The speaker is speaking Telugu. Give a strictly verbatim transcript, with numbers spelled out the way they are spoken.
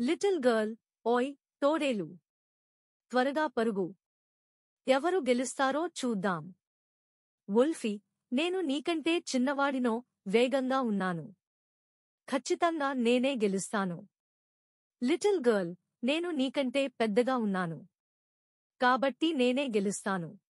లిటిల్ గర్ల్, ఓయ్ తోడేలు, త్వరగా పరుగు. ఎవరు గెలుస్తారో చూద్దాం. వుల్ఫీ, నేను నీకంటే చిన్నవాడినో, వేగంగా ఉన్నాను. ఖచ్చితంగా నేనే గెలుస్తాను. లిటిల్ గర్ల్, నేను నీకంటే పెద్దగా ఉన్నాను. కాబట్టి నేనే గెలుస్తాను.